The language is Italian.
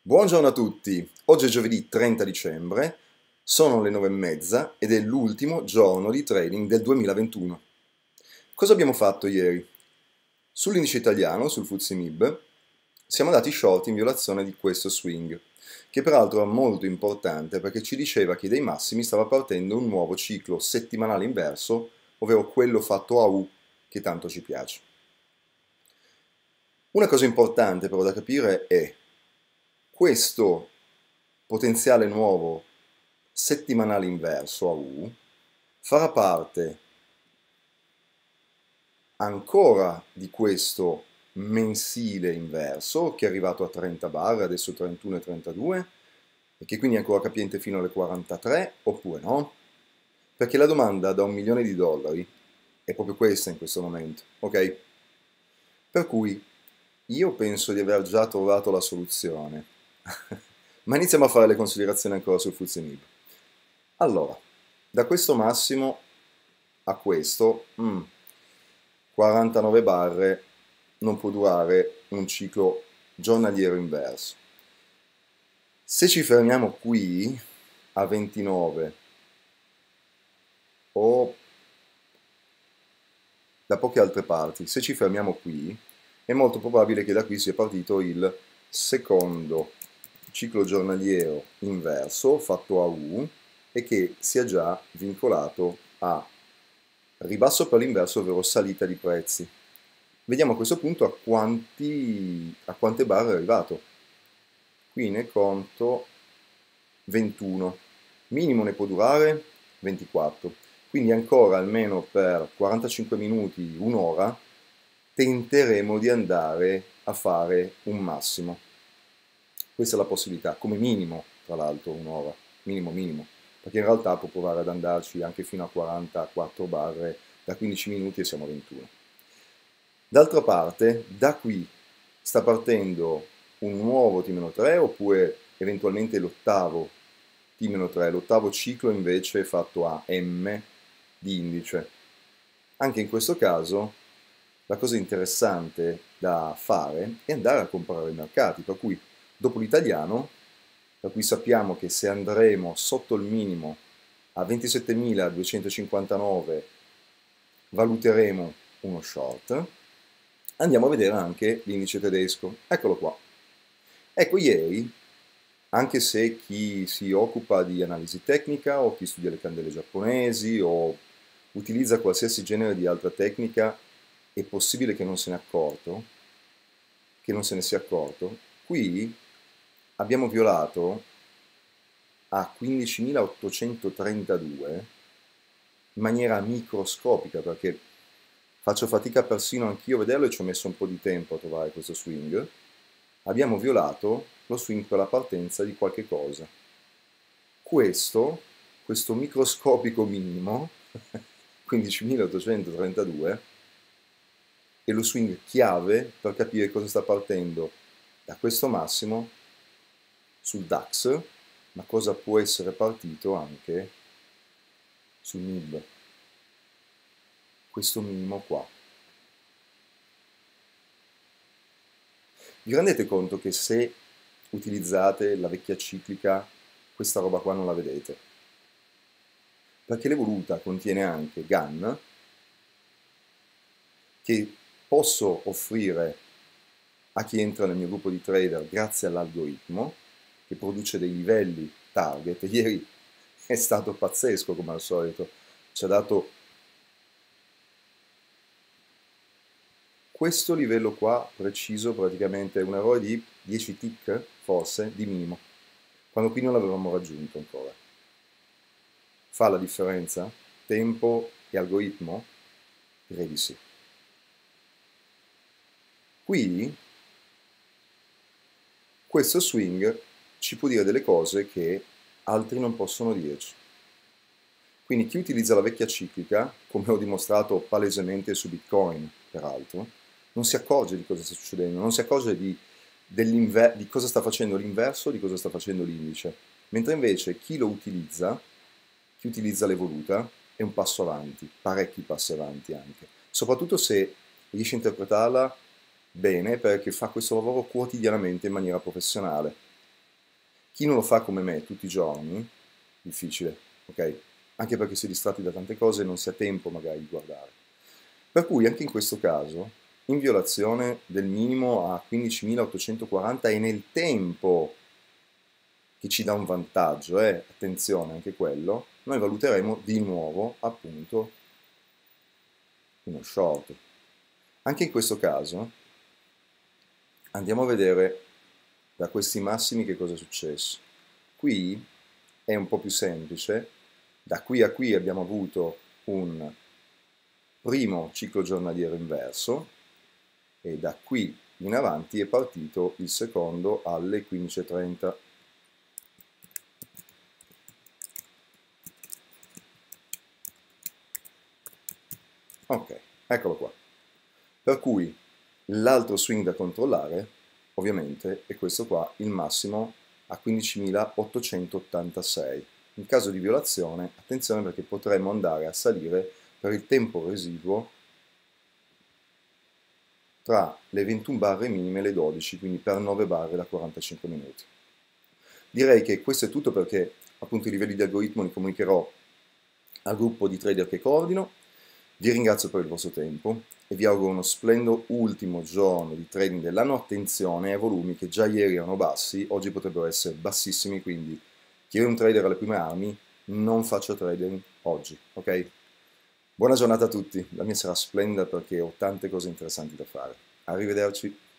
Buongiorno a tutti, oggi è giovedì 30 dicembre, sono le 9:30 ed è l'ultimo giorno di trading del 2021. Cosa abbiamo fatto ieri? Sull'indice italiano, sul FTSE MIB, siamo andati short in violazione di questo swing, che peraltro è molto importante perché ci diceva che dai massimi stava partendo un nuovo ciclo settimanale inverso, ovvero quello fatto a U che tanto ci piace. Una cosa importante però da capire è questo potenziale nuovo settimanale inverso a U farà parte ancora di questo mensile inverso che è arrivato a 30 barre, adesso 31 e 32 e che quindi è ancora capiente fino alle 43 oppure no? Perché la domanda da $1.000.000 è proprio questa in questo momento, ok? Per cui io penso di aver già trovato la soluzione, ma iniziamo a fare le considerazioni ancora sul FTSE MIB. Allora, da questo massimo a questo, 49 barre non può durare un ciclo giornaliero inverso. Se ci fermiamo qui a 29 o da poche altre parti, se ci fermiamo qui, è molto probabile che da qui sia partito il secondo ciclo giornaliero inverso fatto a U e che sia già vincolato a ribasso per l'inverso, ovvero salita di prezzi. Vediamo a questo punto a quante barre è arrivato. Qui ne conto 21. Minimo ne può durare 24. Quindi ancora almeno per 45 minuti, un'ora, tenteremo di andare a fare un massimo. Questa è la possibilità, come minimo, tra l'altro, un'ora. Minimo, perché in realtà può provare ad andarci anche fino a 44 barre da 15 minuti e siamo a 21. D'altra parte, da qui sta partendo un nuovo T-3 oppure eventualmente l'ottavo T-3, l'ottavo ciclo invece è fatto a M di indice. Anche in questo caso la cosa interessante da fare è andare a comparare i mercati, per cui dopo l'italiano, da cui sappiamo che se andremo sotto il minimo a 27.259 valuteremo uno short, andiamo a vedere anche l'indice tedesco. Eccolo qua. Ecco, ieri, anche se chi si occupa di analisi tecnica o chi studia le candele giapponesi o utilizza qualsiasi genere di altra tecnica, è possibile che non se ne sia accorto, qui abbiamo violato a 15.832 in maniera microscopica, perché faccio fatica persino anch'io a vederlo e ci ho messo un po' di tempo a trovare questo swing. Abbiamo violato lo swing per la partenza di qualche cosa. Questo microscopico minimo, 15.832, è lo swing chiave per capire cosa sta partendo da questo massimo sul DAX, ma cosa può essere partito anche sul MIB. Questo minimo qua. Vi rendete conto che se utilizzate la vecchia ciclica, questa roba qua non la vedete? Perché l'evoluta contiene anche GAN, che posso offrire a chi entra nel mio gruppo di trader grazie all'algoritmo, che produce dei livelli target. Ieri è stato pazzesco come al solito, ci ha dato questo livello qua preciso, praticamente un errore di 10 tick forse di minimo, quando qui non l'avevamo raggiunto ancora. Fa la differenza? Tempo e algoritmo? Direi di sì. Qui questo swing ci può dire delle cose che altri non possono dirci. Quindi chi utilizza la vecchia ciclica, come ho dimostrato palesemente su Bitcoin, peraltro, non si accorge di cosa sta succedendo, non si accorge di cosa sta facendo l'inverso, di cosa sta facendo l'indice. Mentre invece chi utilizza l'evoluta, è un passo avanti, parecchi passi avanti anche. Soprattutto se riesce a interpretarla bene perché fa questo lavoro quotidianamente in maniera professionale. Chi non lo fa come me tutti i giorni, difficile, ok? Anche perché si è distratti da tante cose e non si ha tempo magari di guardare. Per cui anche in questo caso, in violazione del minimo a 15.840 e nel tempo che ci dà un vantaggio, attenzione anche quello, noi valuteremo di nuovo appunto uno short. Anche in questo caso andiamo a vedere da questi massimi che cosa è successo. Qui è un po' più semplice, da qui a qui abbiamo avuto un primo ciclo giornaliero inverso e da qui in avanti è partito il secondo alle 15:30. Ok, eccolo qua. Per cui l'altro swing da controllare, ovviamente, è questo qua, il massimo a 15.886. In caso di violazione, attenzione perché potremmo andare a salire per il tempo residuo tra le 21 barre minime e le 12, quindi per 9 barre da 45 minuti. Direi che questo è tutto perché appunto i livelli di algoritmo li comunicherò al gruppo di trader che coordino. Vi ringrazio per il vostro tempo e vi auguro uno splendido ultimo giorno di trading dell'anno. Attenzione ai volumi che già ieri erano bassi, oggi potrebbero essere bassissimi, quindi chi è un trader alle prime armi non faccia trading oggi, ok? Buona giornata a tutti, la mia sarà splendida perché ho tante cose interessanti da fare. Arrivederci.